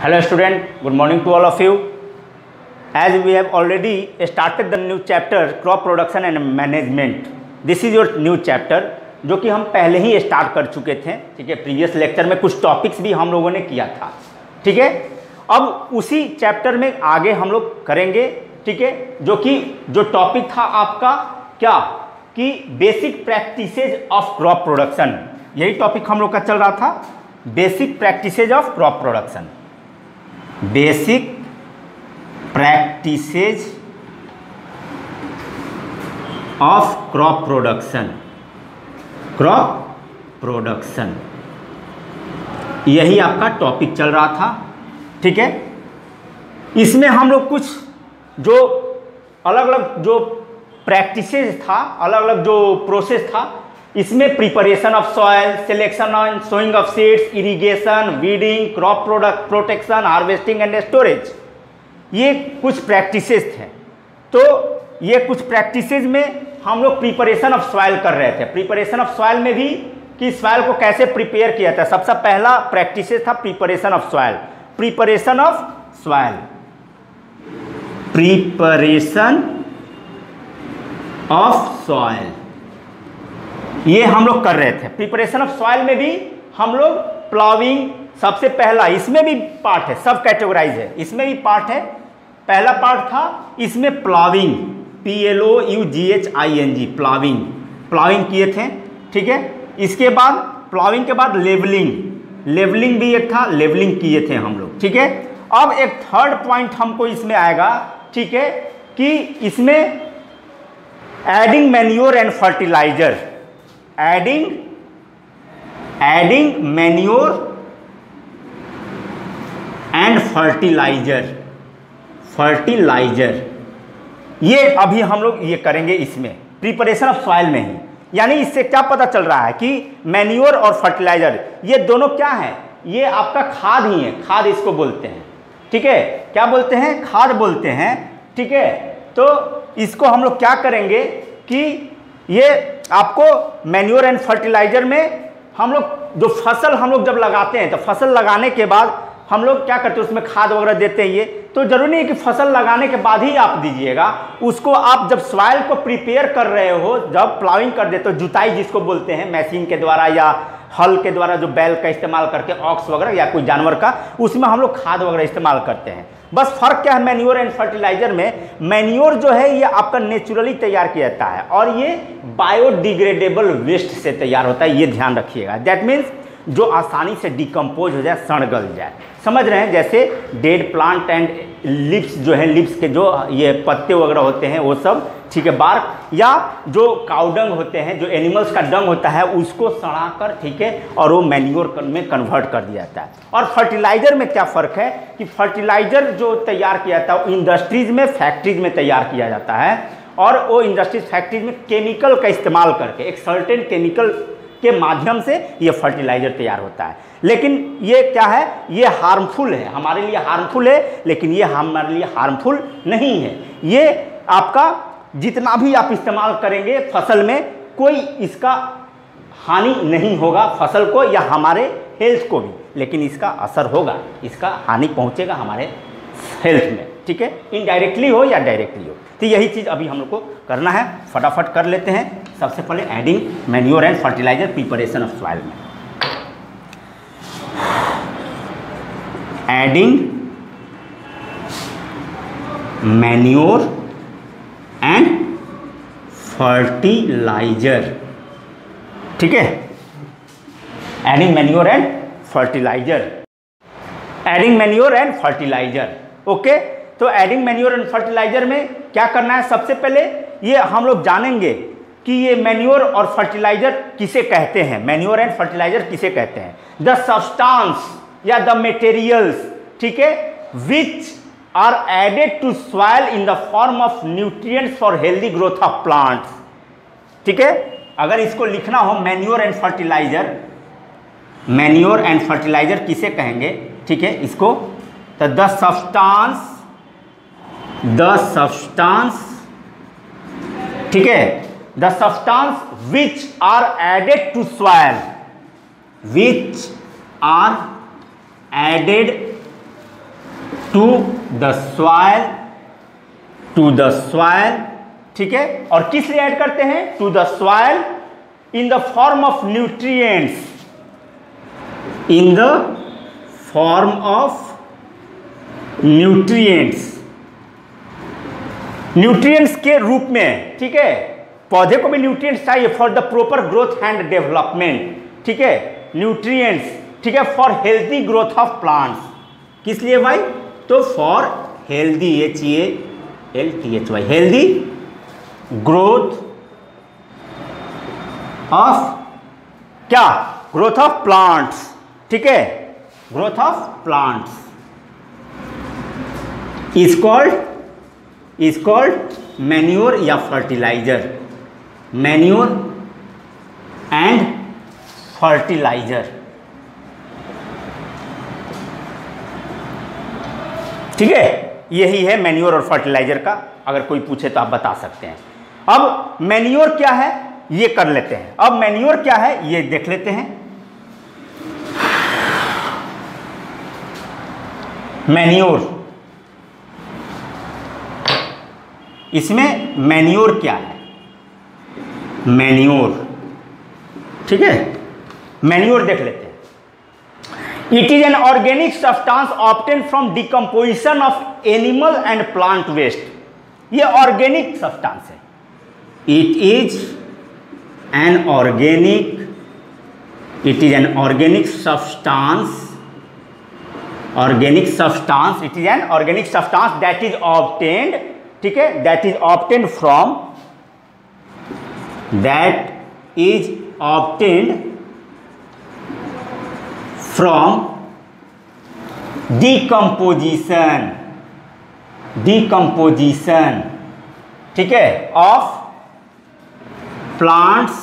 Hello student, good morning to all of you. As we have already started the new chapter crop production and management. This is your new chapter जो कि हम पहले ही start कर चुके थे, ठीक है। प्रीवियस लेक्चर में कुछ टॉपिक्स भी हम लोगों ने किया था, ठीक है। अब उसी चैप्टर में आगे हम लोग करेंगे, ठीक है। जो टॉपिक था आपका क्या कि basic practices of crop production, यही टॉपिक हम लोग का चल रहा था। Basic practices of crop production, basic practices of crop production, यही आपका टॉपिक चल रहा था, ठीक है। इसमें हम लोग कुछ जो अलग अलग जो प्रैक्टिसेज था, अलग अलग जो प्रोसेस था, इसमें preparation of soil, selection and sowing of seeds, irrigation, weeding, crop product protection, harvesting and storage, ये कुछ प्रैक्टिसेज थे। तो ये कुछ प्रैक्टिसेज में हम लोग प्रिपरेशन ऑफ सॉइल कर रहे थे। प्रिपरेशन ऑफ सॉइल में भी कि सॉइल को कैसे प्रिपेयर किया था, सबसे पहला प्रैक्टिसेज था preparation of soil. Preparation of soil, preparation of soil, ये हम लोग कर रहे थे। प्रिपरेशन ऑफ सॉइल में भी हम लोग प्लाविंग सबसे पहला, इसमें भी पार्ट है, सब कैटेगराइज है, इसमें भी पार्ट है। पहला पार्ट था इसमें प्लाविंग, PLOUGHING, प्लाविंग किए थे, ठीक है। इसके बाद प्लाविंग के बाद लेवलिंग भी एक था, लेवलिंग किए थे हम लोग, ठीक है। अब एक थर्ड पॉइंट हमको इसमें आएगा, ठीक है, कि इसमें adding manure and fertiliser, adding manure and fertiliser, ये अभी हम लोग ये करेंगे इसमें प्रिपरेशन ऑफ सॉइल में ही। यानी इससे क्या पता चल रहा है कि मैन्योर और फर्टिलाइजर ये दोनों क्या है, ये आपका खाद ही है, खाद इसको बोलते हैं, ठीक है। क्या बोलते हैं? खाद बोलते हैं, ठीक है। तो इसको हम लोग क्या करेंगे कि ये आपको मैन्योर एंड फर्टिलाइजर में हम लोग जो फसल हम लोग जब लगाते हैं, तो फसल लगाने के बाद हम लोग क्या करते हैं, उसमें खाद वगैरह देते हैं। ये तो जरूरी नहीं कि फसल लगाने के बाद ही आप दीजिएगा उसको। आप जब सॉइल को प्रिपेयर कर रहे हो, जब प्लाविंग कर देते हो, जुताई जिसको बोलते हैं, मशीन के द्वारा या हल के द्वारा, जो बैल का इस्तेमाल करके, ऑक्स वगैरह या कोई जानवर का, उसमें हम लोग खाद वगैरह इस्तेमाल करते हैं। बस फर्क क्या है मैन्योर एंड फर्टिलाइजर में? मैन्योर जो है ये आपका नेचुरली तैयार किया जाता है और ये बायोडिग्रेडेबल वेस्ट से तैयार होता है, ये ध्यान रखिएगा। दैट मीन्स जो आसानी से डिकम्पोज हो जाए, सड़ गल जाए, समझ रहे हैं। जैसे डेड प्लांट एंड लिप्स जो है, लिप्स के जो ये पत्ते वगैरह होते हैं वो सब, ठीक है, बार्क, या जो काउडंग होते हैं, जो एनिमल्स का डंग होता है, उसको सड़ा कर, ठीक है, और वो मैन्योर में कन्वर्ट कर दिया जाता है। और फर्टिलाइजर में क्या फ़र्क है कि फर्टिलाइजर जो तैयार किया जाता है वो इंडस्ट्रीज में, फैक्ट्रीज में तैयार किया जाता है, और वो इंडस्ट्रीज फैक्ट्रीज में केमिकल का इस्तेमाल करके, एक सर्टेन केमिकल के माध्यम से ये फर्टिलाइजर तैयार होता है। लेकिन ये क्या है, ये हार्मफुल है, हमारे लिए हार्मफुल है, लेकिन ये हमारे लिए हार्मफुल नहीं है। ये आपका जितना भी आप इस्तेमाल करेंगे फसल में, कोई इसका हानि नहीं होगा फसल को या हमारे हेल्थ को भी, लेकिन इसका असर होगा, इसका हानि पहुंचेगा हमारे हेल्थ में, ठीक है, इनडायरेक्टली हो या डायरेक्टली हो। तो यही चीज़ अभी हम लोग को करना है, फटाफट कर लेते हैं। सबसे पहले adding manure and fertiliser, preparation of soil में एडिंग मैन्योर एंड फर्टिलाइजर, ठीक है। Adding manure and fertiliser, adding manure and fertiliser, okay. तो एडिंग मैन्योर एंड फर्टिलाइजर में क्या करना है? सबसे पहले ये हम लोग जानेंगे कि ये मैन्योर और फर्टिलाइजर किसे कहते हैं, मैन्योर एंड फर्टिलाइजर किसे कहते हैं। द सब्सटेंस या द मटेरियल्स, ठीक है, which are added to soil in the form of nutrients for healthy growth of plants, ठीक है। अगर इसको लिखना हो manure and fertiliser, manure and fertiliser किसे कहेंगे, ठीक है, इसको तो द सब्सटेंस, ठीक है, the substance which are added to soil, which are added to the soil, ठीक है। और किस लिए ऐड करते हैं? To the soil in the form of nutrients, in the form of nutrients के रूप में, ठीक है। पौधे को भी न्यूट्रिएंट्स चाहिए for the proper growth and development, ठीक है। न्यूट्रिएंट्स, ठीक है, for healthy growth of plants. किस लिए भाई? तो for healthy, HEALTHY, healthy growth of क्या? ग्रोथ ऑफ प्लांट्स, ठीक है, growth of plants is called manure या फर्टिलाइजर, मैन्योर एंड फर्टिलाइजर, ठीक है। यही है मैन्योर और फर्टिलाइजर का, अगर कोई पूछे तो आप बता सकते हैं। अब मैन्योर क्या है ये कर लेते हैं। अब मैन्योर क्या है ये देख लेते हैं। मैन्योर, इसमें मैन्योर क्या है? मैन्योर, ठीक है, मैन्योर देख लेते हैं। It is an organic substance obtain from decomposition of animal and plant waste. ये ऑर्गेनिक सब्सटेंस है। It is an organic substance, it is an organic substance that is obtained, ठीक है, that is obtained from decomposition, ठीक है, of plants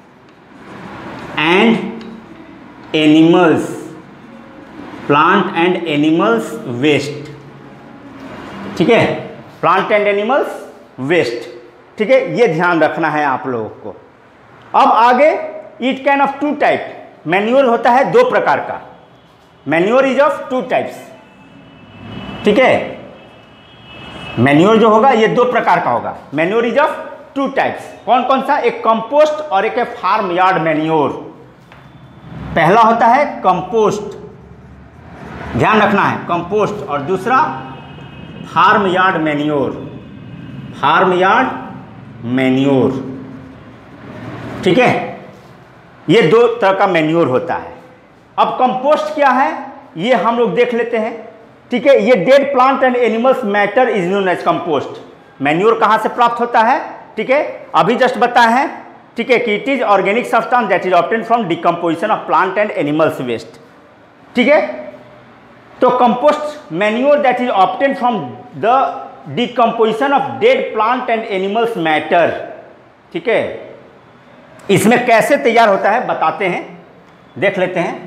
and animals, plant and animals waste, ठीक है, plant and animals waste, ठीक है। ये ध्यान रखना है आप लोगों को। अब आगे, it can of two type, manure होता है दो प्रकार का। Manure is of two types, ठीक है। मैन्योर जो होगा ये दो प्रकार का होगा। Manure is of two types. कौन कौन सा? एक कंपोस्ट और एक है फार्म यार्ड मैन्योर। पहला होता है कंपोस्ट, ध्यान रखना है, कंपोस्ट, और दूसरा farm yard manure, farm yard manure, ठीक है। ये दो तरह का मैन्योर होता है। अब कंपोस्ट क्या है ये हम लोग देख लेते हैं, ठीक है। ये dead plant and animals matter is known as compost. Manure कहाँ से प्राप्त होता है, ठीक है, अभी जस्ट बताया है, ठीक है, कि it is organic substance that is obtained from decomposition of plant and animals waste, ठीक है। तो compost manure that is obtained from the decomposition of dead plant and animals matter, ठीक है। इसमें कैसे तैयार होता है बताते हैं, देख लेते हैं।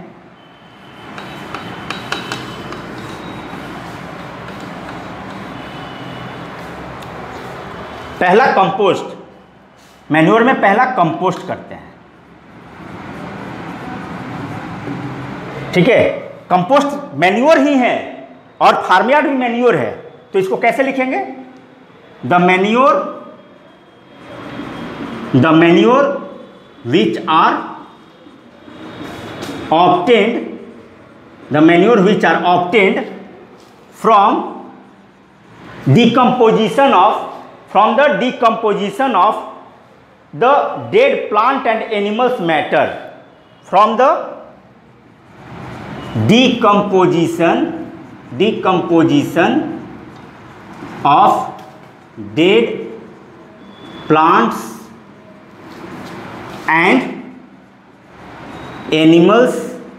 पहला कंपोस्ट, मैन्योर में पहला कंपोस्ट करते हैं, ठीक है। कंपोस्ट मैन्योर ही है और फार्म यार्ड भी मैन्योर है, तो इसको कैसे लिखेंगे? The manure which are obtained from decomposition of the dead plant and animals matter, from the decomposition of dead plants and animals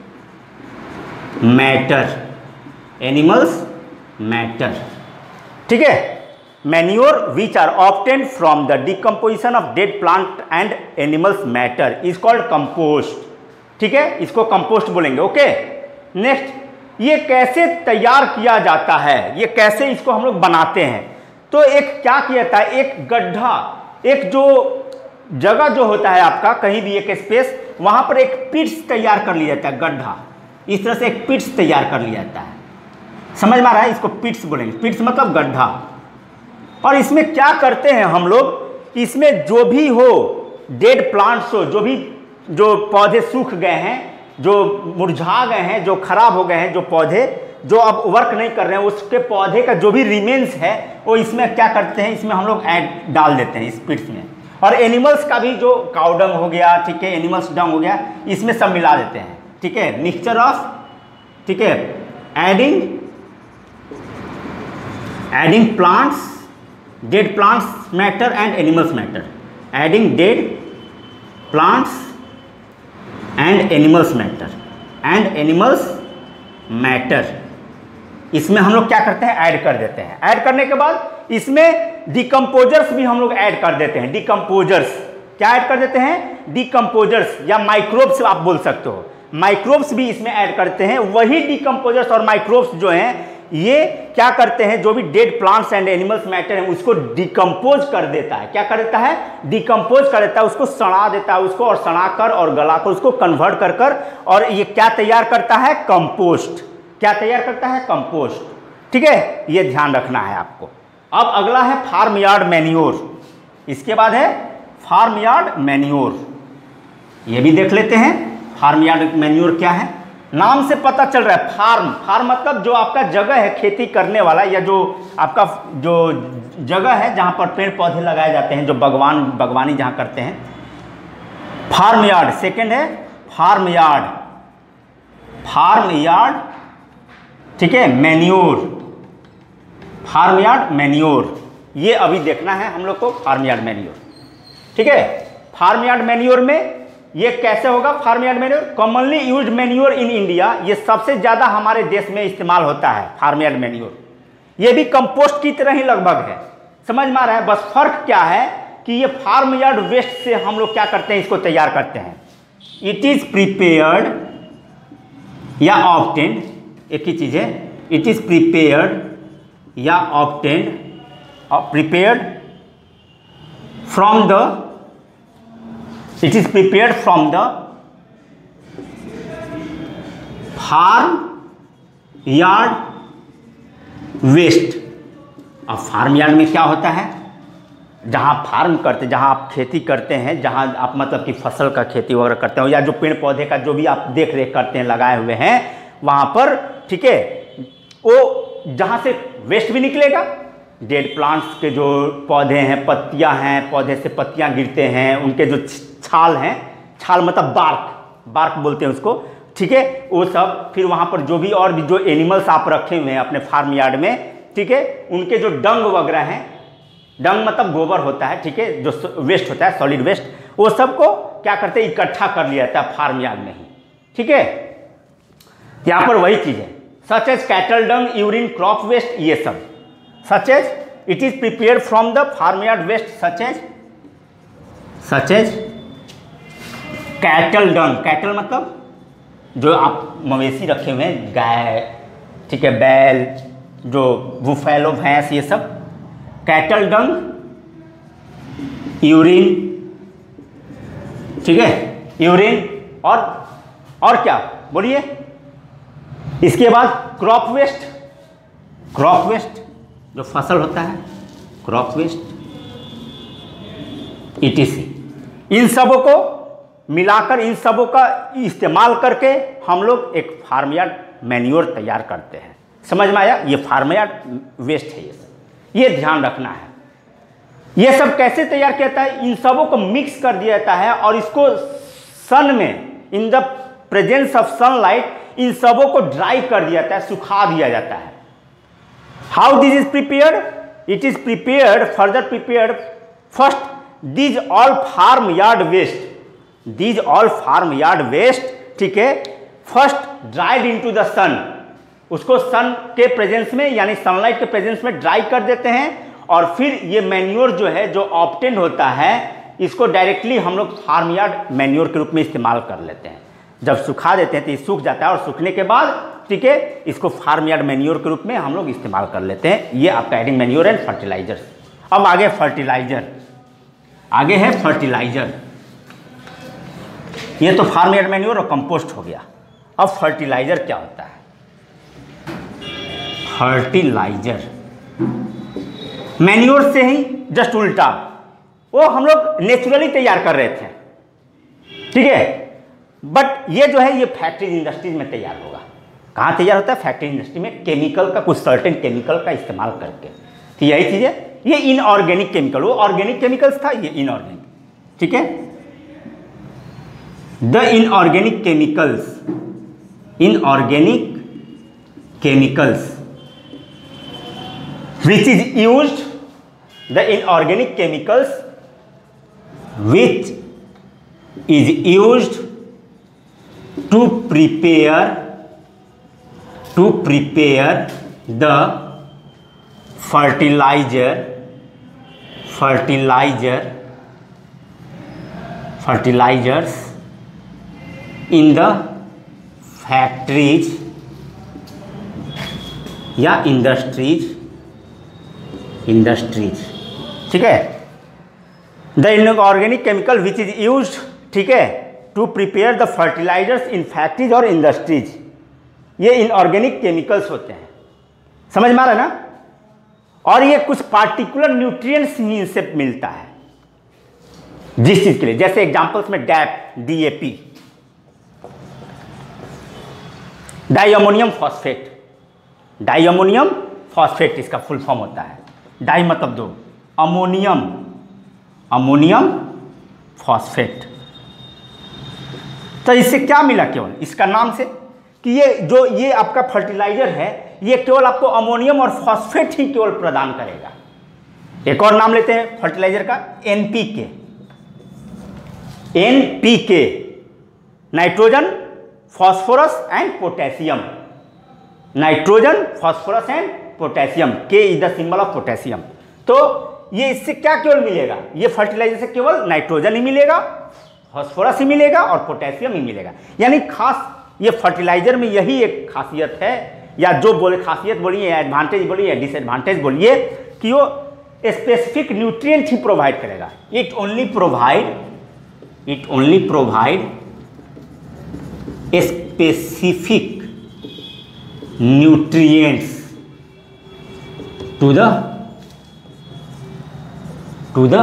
matter, ठीक है। Manure which are obtained from the decomposition of dead plant and animals matter is called compost, ठीक है। इसको compost बोलेंगे, okay. Next, ये कैसे तैयार किया जाता है, ये कैसे इसको हम लोग बनाते हैं? तो एक क्या किया जाता है, एक गड्ढा, एक जो जगह जो होता है आपका, कहीं भी एक स्पेस, वहां पर एक पिट्स तैयार कर लिया जाता है, गड्ढा, इस तरह से एक पिट्स तैयार कर लिया जाता है, समझ में आ रहा है? इसको पिट्स बोलेंगे, पिट्स मतलब गड्ढा। और इसमें क्या करते हैं हम लोग, इसमें जो भी हो डेड प्लांट्स हो, जो पौधे सूख गए हैं, जो मुरझा गए हैं, जो खराब हो गए हैं, जो पौधे जो अब वर्क नहीं कर रहे हैं, उसके पौधे का जो भी रिमेन्स है वो इसमें क्या करते हैं, इसमें हम लोग ऐड डाल देते हैं इस पिट्स में। और एनिमल्स का भी जो काउ डंग हो गया, ठीक है, एनिमल्स डंग हो गया, इसमें सब मिला देते हैं, ठीक है, मिक्सचर ऑफ, ठीक है, adding plants, dead plants matter and animals matter, adding dead plants and animals matter, and animals matter, इसमें हम लोग क्या करते हैं, ऐड कर देते हैं। ऐड करने के बाद इसमें डिकम्पोजर्स भी हम लोग ऐड कर देते हैं। डिकम्पोजर्स क्या ऐड कर देते हैं, डिकम्पोजर्स या माइक्रोब्स आप बोल सकते हो, माइक्रोब्स भी इसमें ऐड करते हैं। वही डिकम्पोजर्स और माइक्रोब्स जो हैं ये क्या करते हैं, जो भी dead plants and animals matter है उसको डिकम्पोज कर देता है। क्या कर देता है, डिकम्पोज कर देता है, उसको सड़ा देता है, उसको और सड़ा कर और गला कर उसको कन्वर्ट कर कर, और ये क्या तैयार करता है, कंपोस्ट। क्या तैयार करता है, कंपोस्ट। ठीक है, ये ध्यान रखना है आपको। अब अगला है फार्म यार्ड मैन्योर, इसके बाद है फार्म यार्ड मैन्योर, ये भी देख लेते हैं। फार्म यार्ड मैन्योर क्या है, नाम से पता चल रहा है, फार्म, फार्म मतलब जो आपका जगह है खेती करने वाला, या जो आपका जो जगह है जहाँ पर पेड़ पौधे लगाए जाते हैं, जो बागवानी जहाँ करते हैं, फार्म यार्ड। सेकेंड है फार्म यार्ड, फार्म यार्ड, ठीक है, मैन्योर, फार्म यार्ड मैन्योर, ये अभी देखना है हम लोग को, फार्म यार्ड मैन्योर। ठीक है, फार्म यार्ड मैन्योर में ये कैसे होगा, farm yard manure, commonly used manure in India, ये सबसे ज्यादा हमारे देश में इस्तेमाल होता है फार्म यार्ड मैन्योर। ये भी कंपोस्ट की तरह ही लगभग है, समझ में आ रहा है। बस फर्क क्या है कि ये फार्म यार्ड वेस्ट से हम लोग क्या करते हैं, इसको तैयार करते हैं। इट इज प्रिपेयर्ड या ऑब्टेन्ड, एक ही चीज है, इट इज प्रिपेयर्ड या obtained, prepared from the, it is prepared from the farm yard waste। अब फार्म यार्ड में क्या होता है, जहाँ फार्म करते, जहाँ आप खेती करते हैं, जहाँ आप मतलब कि फसल का खेती वगैरह करते हो, या जो पेड़ पौधे का जो भी आप देख रेख करते हैं, लगाए हुए हैं वहाँ पर, ठीक है, वो जहाँ से वेस्ट भी निकलेगा, डेड प्लांट्स के जो पौधे हैं, पत्तियां हैं, पौधे से पत्तियां गिरते हैं, उनके जो छाल हैं, छाल मतलब बार्क, बार्क बोलते हैं उसको, ठीक है, वो सब, फिर वहाँ पर जो भी और भी जो एनिमल्स आप रखे हुए हैं अपने फार्म यार्ड में, ठीक है, उनके जो डंग वगैरह हैं, डंग मतलब गोबर होता है, ठीक है, जो वेस्ट होता है, सॉलिड वेस्ट, वो सबको क्या करते हैं, इकट्ठा कर लिया जाता है फार्म यार्ड में ही। ठीक है, यहाँ पर वही चीज़ है, such as cattle dung, urine, crop waste, ये सब, such as it is prepared from the farmyard waste, such as cattle dung, cattle मतलब जो आप मवेशी रखे हुए हैं, गाय, ठीक है, बैल, जो बुफेलो, भैंस, ये सब, कैटल डंग, यूरिन, ठीक है, यूरिन, और क्या बोलिए, इसके बाद क्रॉप वेस्ट, क्रॉप वेस्ट जो फसल होता है, क्रॉप वेस्ट, ETC, इन सबों को मिलाकर, इन सबों का इस्तेमाल करके हम लोग एक फार्म यार्ड मैन्योर तैयार करते हैं। समझ में आया, ये फार्म यार्ड वेस्ट है, ये सब, ये ध्यान रखना है। ये सब कैसे तैयार किया जाता है, इन सबों को मिक्स कर दिया जाता है और इसको सन में, in the presence of sunlight, इन सबों को ड्राई कर दिया जाता है, सुखा दिया जाता है। How this is prepared? It is prepared, further prepared, first these all farm yard waste, these all farm yard waste, ठीक है, first dried into the sun, उसको सन के प्रेजेंस में यानी सनलाइट के प्रेजेंस में ड्राई कर देते हैं, और फिर ये मैन्योर जो है, जो ऑब्टेन होता है, इसको डायरेक्टली हम लोग फार्म यार्ड मैन्योर के रूप में इस्तेमाल कर लेते हैं। जब सुखा देते हैं तो ये सूख जाता है, और सूखने के बाद, ठीक है, इसको फार्म यार्ड मैन्योर के रूप में हम लोग इस्तेमाल कर लेते हैं। ये आपका एडिंग मैन्योर एंड फर्टिलाइजर। अब आगे फर्टिलाइजर, आगे है फर्टिलाइजर। ये तो फार्म यार्ड मैन्योर और कंपोस्ट हो गया। अब फर्टिलाइजर क्या होता है, फर्टिलाइजर। मैन्योर से ही जस्ट उल्टा, वो हम लोग नेचुरली तैयार कर रहे थे, ठीक है। बट ये जो है ये फैक्ट्री इंडस्ट्रीज में तैयार होगा। कहाँ तैयार होता है? फैक्ट्री इंडस्ट्री में, केमिकल का, कुछ सर्टेन केमिकल का इस्तेमाल करके। तो यही चीज़ है, ये इनऑर्गेनिक केमिकल, वो ऑर्गेनिक केमिकल्स था, ये इनऑर्गेनिक, ठीक है। The inorganic chemicals, inorganic chemicals which is used, the inorganic chemicals which is used to prepare the fertilizers in the factories या इंडस्ट्रीज, ठीक है। The inorganic chemical which is used, ठीक है, to prepare the fertilisers in factories और industries, ये inorganic chemicals होते हैं। समझ में आ रहा है ना? और ये कुछ पार्टिकुलर न्यूट्रिएंट्स ही इनसे मिलता है जिस चीज के लिए, जैसे एग्जांपल्स में DAP, DAP, diammonium phosphate. Diammonium phosphate इसका फुल फॉर्म होता है। डाई मतलब दो, अमोनियम, अमोनियम फॉस्फेट। तो इससे क्या मिला केवल इसका नाम से, कि ये आपका फर्टिलाइजर है, ये केवल आपको अमोनियम और फॉस्फेट ही केवल प्रदान करेगा। एक और नाम लेते हैं फर्टिलाइजर का, NPK। NPK, nitrogen, phosphorus and potassium. Nitrogen, phosphorus and potassium, K is the symbol of potassium. तो ये इससे क्या केवल मिलेगा? ये फर्टिलाइजर से केवल नाइट्रोजन ही मिलेगा, फॉस्फोरस ही मिलेगा और पोटेशियम ही मिलेगा। यानी खास ये फर्टिलाइजर में यही एक खासियत है, या जो बोले खासियत बोलिए, एडवांटेज बोलिए, डिसएडवांटेज बोलिए, कि वो स्पेसिफिक न्यूट्रिएंट ही प्रोवाइड करेगा। It only provide specific nutrients to the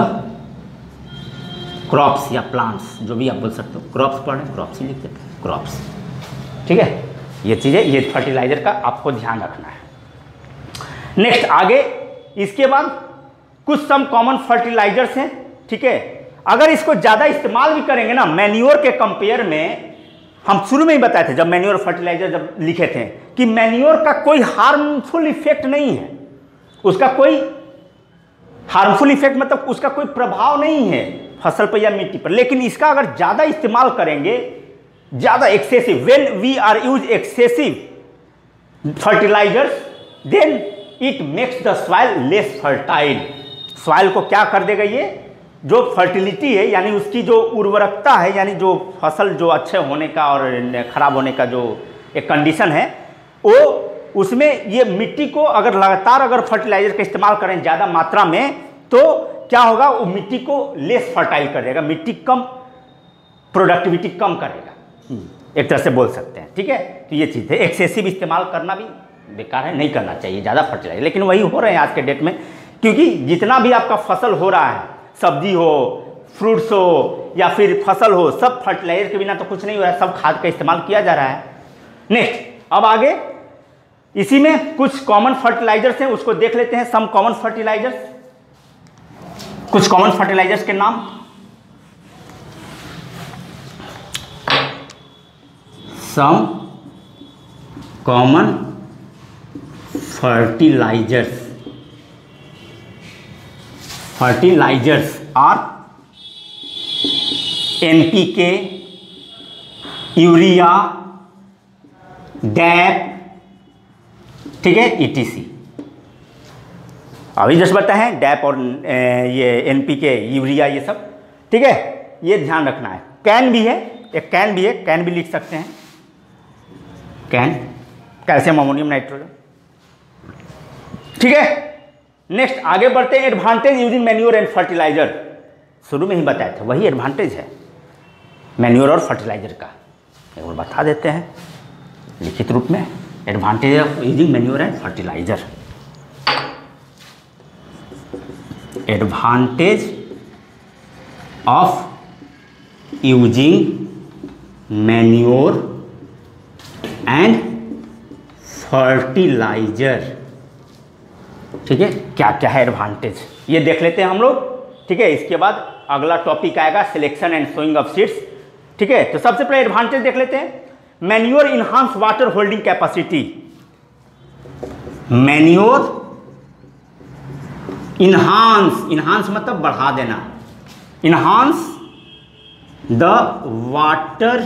crops या प्लांट्स, जो भी आप बोल सकते हो। क्रॉप्स पढ़ रहे, क्रॉप्स ही लिख देते हैं, क्रॉप्स, ठीक है। ये चीज़ें, ये फर्टिलाइजर का आपको ध्यान रखना है। नेक्स्ट आगे, इसके बाद कुछ सम कॉमन फर्टिलाइजर्स हैं, ठीक है। अगर इसको ज़्यादा इस्तेमाल भी करेंगे ना, मैन्योर के कंपेयर में, हम शुरू में ही बताए थे जब मैन्योर फर्टिलाइजर जब लिखे थे, कि मैन्योर का कोई हार्मफुल इफेक्ट नहीं है, उसका कोई हार्मफुल इफेक्ट मतलब उसका कोई प्रभाव नहीं है फसल पर या मिट्टी पर। लेकिन इसका अगर ज़्यादा इस्तेमाल करेंगे, ज़्यादा excessive, when we are use excessive fertilisers, then it makes the soil less fertile. Soil को क्या कर देगा? ये जो फर्टिलिटी है, यानी उसकी जो उर्वरकता है, यानी जो फसल जो अच्छे होने का और खराब होने का जो एक कंडीशन है, वो उसमें ये मिट्टी को अगर लगातार अगर फर्टिलाइजर का इस्तेमाल करें ज़्यादा मात्रा में, तो क्या होगा? वो मिट्टी को लेस फर्टाइल कर देगा, मिट्टी कम, प्रोडक्टिविटी कम करेगा, एक तरह से बोल सकते हैं, ठीक है। तो ये चीज़ है, एक्सेसिव इस्तेमाल करना भी बेकार है, नहीं करना चाहिए ज़्यादा फर्टिलाइजर। लेकिन वही हो रहे हैं आज के डेट में, क्योंकि जितना भी आपका फसल हो रहा है, सब्जी हो, फ्रूट्स हो या फिर फसल हो, सब फर्टिलाइजर के बिना तो कुछ नहीं हो रहा है, सब खाद का इस्तेमाल किया जा रहा है। नेक्स्ट, अब आगे इसी में कुछ कॉमन फर्टिलाइजर्स हैं, उसको देख लेते हैं। सम कॉमन फर्टिलाइजर्स, कुछ कॉमन फर्टिलाइजर्स के नाम। Some common fertilisers are NPK, urea, DAP, ठीक है, ETC। अभी जस्ट बताए हैं डैप और ये NPK, यूरिया, ये सब, ठीक है। ये ध्यान रखना है। कैन भी है, एक कैन भी है, कैन भी लिख सकते हैं, कैन, कैल्शियम अमोनियम नाइट्रोजन, ठीक है। नेक्स्ट आगे बढ़ते हैं, advantage using manure and fertiliser. शुरू में ही बताया था, वही एडवांटेज है मैन्योर और फर्टिलाइजर का, एक बार बता देते हैं लिखित रूप में। Advantage of using manure and fertiliser. Advantage of using manure and fertiliser. ठीक है, क्या क्या है एडवांटेज ये देख लेते हैं हम लोग। ठीक है, इसके बाद अगला टॉपिक आएगा selection and sowing of seeds. ठीक है, तो सबसे पहले एडवांटेज देख लेते हैं। Manure enhance water holding capacity. Manure enhance मतलब बढ़ा देना। Enhance the water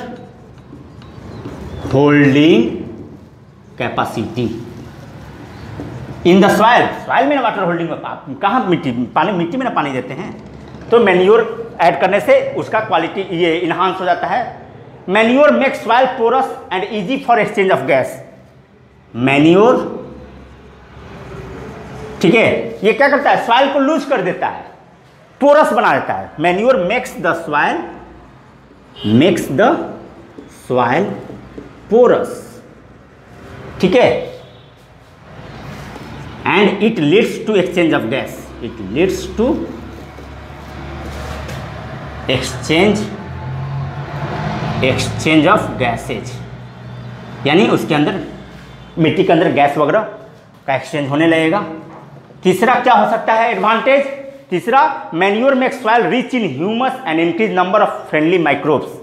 holding capacity in the soil में ना वाटर होल्डिंग में कहाँ मिट्टी में ना पानी देते हैं, तो मैन्योर ऐड करने से उसका क्वालिटी ये इनहांस हो जाता है। Manure makes soil porous and easy for exchange of gas. Manure, ठीक है, ये क्या करता है, सॉइल को लूज कर देता है, पोरस बना देता है। Manure makes the soil porous. ठीक है, and it leads to exchange of gas. It leads to exchange of gases, यानी उसके अंदर मिट्टी के अंदर गैस वगैरह का एक्सचेंज होने लगेगा। तीसरा क्या हो सकता है एडवांटेज? तीसरा, manure makes soil rich in humus and increase number of friendly microbes.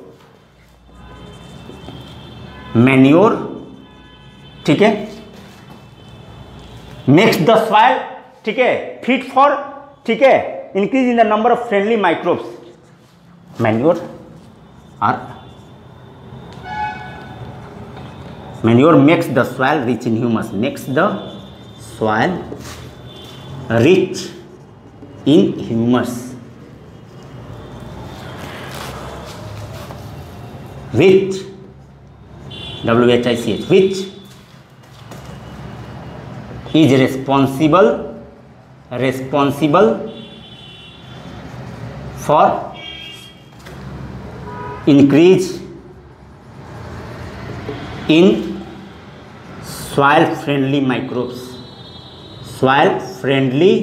Manure, ठीक है, मेक्स द सॉइल, ठीक है, फिट फॉर, ठीक है, increase in the number of friendly microbes. Manure makes the soil rich in humus. Makes the soil rich in humus. Which, WHICH, which is responsible for increase in soil friendly microbes. Soil friendly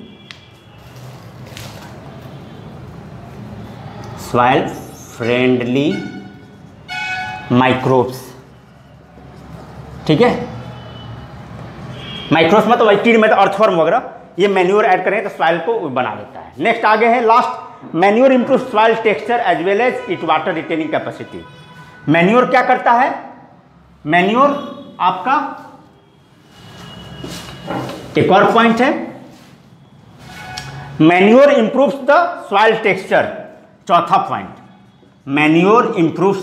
microbes. ठीक है, microbes मतलब वही कीड़ में earthworm वगैरह, ये manure add करें तो soil को बना देता है। नेक्स्ट आगे है last, manure improve soil texture as well as it water retaining capacity. Manure क्या करता है? मैन्योर आपका एक और पॉइंट है, manure improves the soil texture. चौथा point, manure improves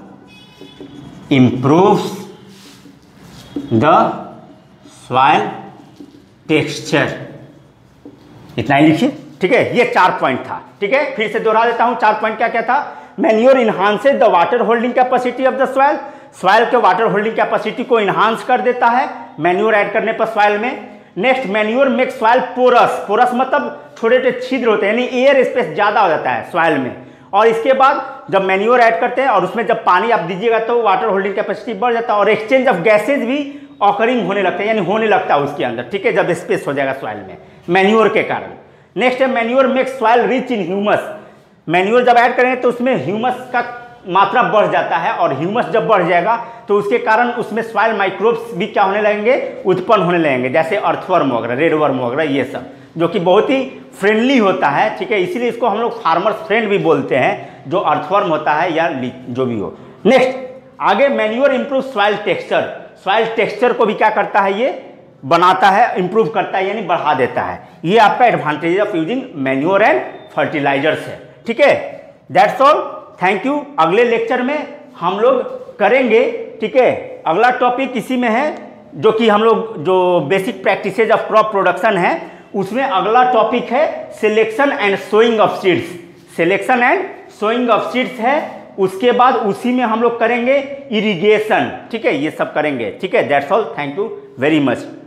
the soil texture. इतना ही लिखिए। ठीक है, ये 4 पॉइंट था। ठीक है, फिर से दोहरा देता हूं 4 पॉइंट क्या क्या था। Manure enhances the water holding capacity of the soil. Soil के वाटर होल्डिंग कैपेसिटी को इन्हांस कर देता है मैन्योर ऐड करने पर सॉइल में। Next, manure make soil porous. Porous मतलब छोटे छोटे छिद्र होते हैं, यानी एयर स्पेस ज्यादा हो जाता है सॉइल में। और इसके बाद जब मैन्योर ऐड करते हैं और उसमें जब पानी आप दीजिएगा तो वाटर होल्डिंग कैपेसिटी बढ़ जाता है और एक्सचेंज ऑफ गैसेज भी ऑकरिंग होने लगता है, यानी होने लगता है उसके अंदर। ठीक है, जब स्पेस हो जाएगा सॉइल में मैन्योर के कारण। नेक्स्ट है, manure makes soil rich in humus. Manure जब ऐड करेंगे तो उसमें ह्यूमस का मात्रा बढ़ जाता है और ह्यूमस जब बढ़ जाएगा तो उसके कारण उसमें सॉइल माइक्रोब्स भी क्या होने लगेंगे, उत्पन्न होने लगेंगे, जैसे अर्थवर्म वगैरह, रेडवर्म वगैरह, ये सब जो कि बहुत ही फ्रेंडली होता है। ठीक है, इसीलिए इसको हम लोग फार्मर्स फ्रेंड भी बोलते हैं, जो अर्थवर्म होता है या जो भी हो। नेक्स्ट आगे, manure improve soil texture. Soil texture को भी क्या करता है, ये बनाता है, इंप्रूव करता है, यानी बढ़ा देता है। ये आपका advantage of using manure and fertilisers है। ठीक है, दैट्स ऑल, थैंक यू। अगले लेक्चर में हम लोग करेंगे, ठीक है, अगला टॉपिक इसी में है, जो कि हम लोग जो basic practices of crop production है उसमें अगला टॉपिक है selection and sowing of seeds. Selection and sowing of seeds है, उसके बाद उसी में हम लोग करेंगे इरिगेशन। ठीक है, ये सब करेंगे। ठीक है, that's all, thank you very much.